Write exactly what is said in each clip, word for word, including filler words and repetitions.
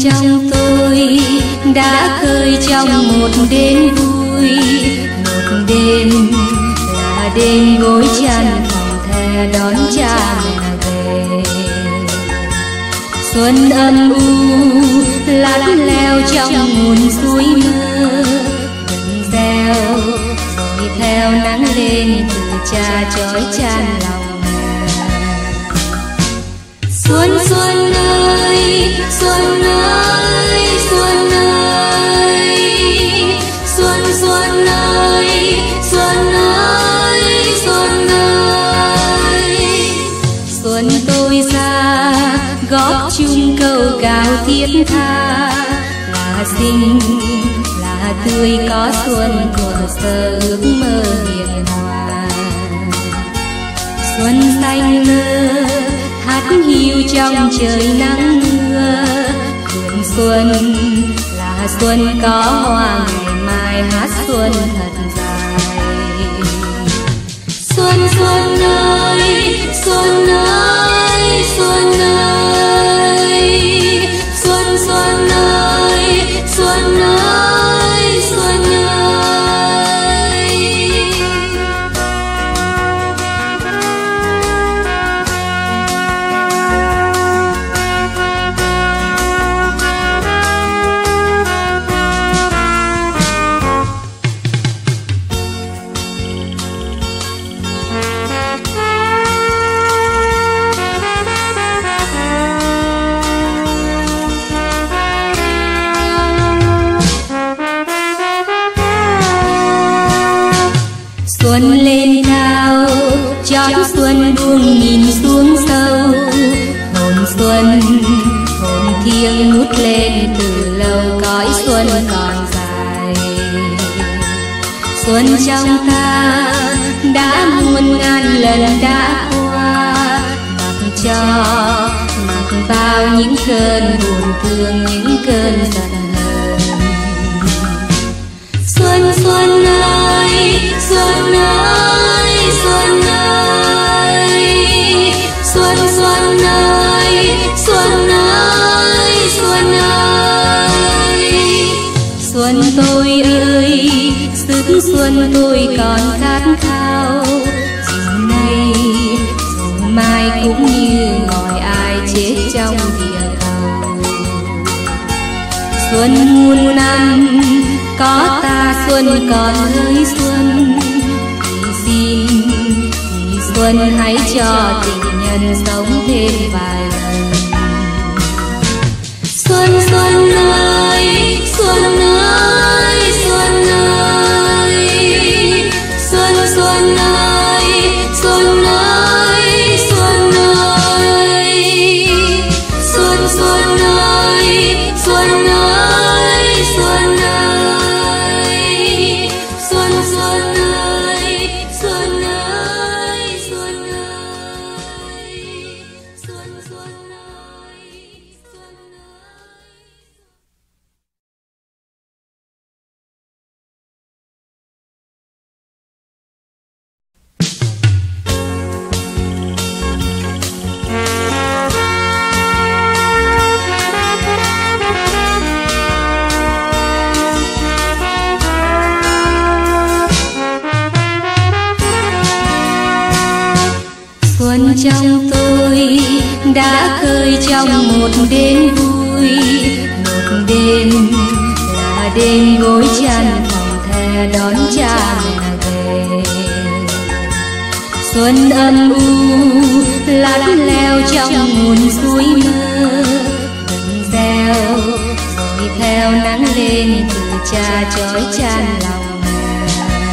trong tôi đã khơi trong một đêm vui, một đêm là đêm gối chăn phòng the đón cha mẹ về. Xuân âm u lát leo trong nguồn suối mơ, vừng reo rồi theo nắng lên từ cha chói chan lòng mẹ. Xuân xuân ơi, xuân ơi, xuân ơi, xuân xuân ơi, xuân ơi, xuân ơi. Xuân tôi ra góp chung câu cao thiết tha, là xinh là tươi có xuân của giờ ước mơ hiền hòa. Xuân xanh lơ hát hiu trong trời nắng mưa, vườn xuân là xuân có hoa ngày mai hát xuân thật dài. Xuân xuân ơi, xuân ơi, xuân ơi, xuân xuân ơi, xuân ơi, xuân ơi. Xuân lên cao chót xuân buông nhìn xuống sâu, hồn xuân hồn thiêng ngút lên từ lâu cõi xuân còn dài. Xuân trong ta đã muôn ngàn lần đã qua, mặc cho mặc bao những cơn buồn thương những cơn giận hờn. Xuân xuân ơi, xuân ơi, xuân ơi, xuân xuân ơi, xuân ơi, xuân ơi. Xuân tôi ơi, sức xuân tôi còn khát khao, dù nay dù mai cũng như ngòi ai chết trong địa cầu. Xuân muôn năm có ta xuân còn hơi xuân, thì xin thì xuân hãy cho tình nhân sống thêm vài lần. Xuân xuân ơi, xuân ơi, xuân ơi, xuân xuân ơi, xuân ơi, xuân ơi, xuân xuân ơi, xuân ơi, xuân ơi, xuân xuân ơi, xuân ơi, xuân ơi, xuân xuân ơi, xuân ơi. Xuân trong tôi đã khơi trong một đêm vui, một đêm là đêm gối chăn phòng the đón cha mẹ về. Xuân âm u lát leo trong nguồn suối mơ, vừng reo rồi theo nắng lên từ cha chói chan lòng mẹ.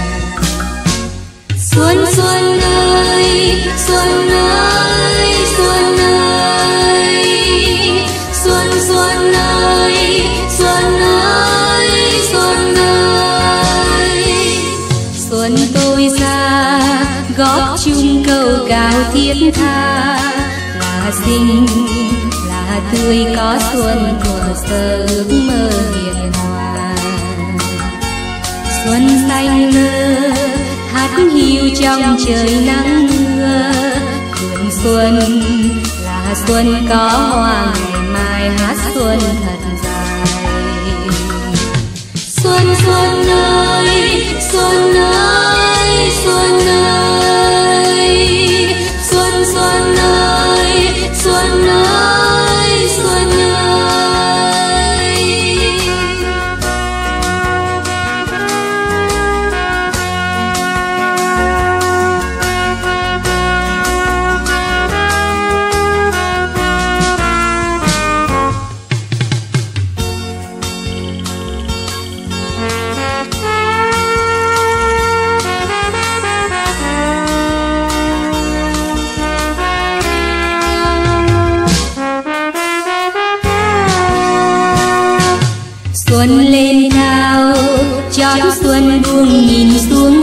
Xuân xuân ơi, xuân ơi, xuân ơi, xuân xuân ơi, xuân ơi, xuân ơi. Xuân tôi ra góp chung câu cao thiết tha, là xinh là tươi có xuân của giờ ước mơ hiền hòa. Xuân xanh lơ hát hiu trong trời nắng mưa, vườn xuân là xuân có hoa ngày mai bài hát xuân thật dài. Xuân xuân ơi, xuân ơi, xuân ơi, xuân xuân ơi, xuân ơi, xuân ơi. Xuân lên cao, chót xuân buông nhìn xuống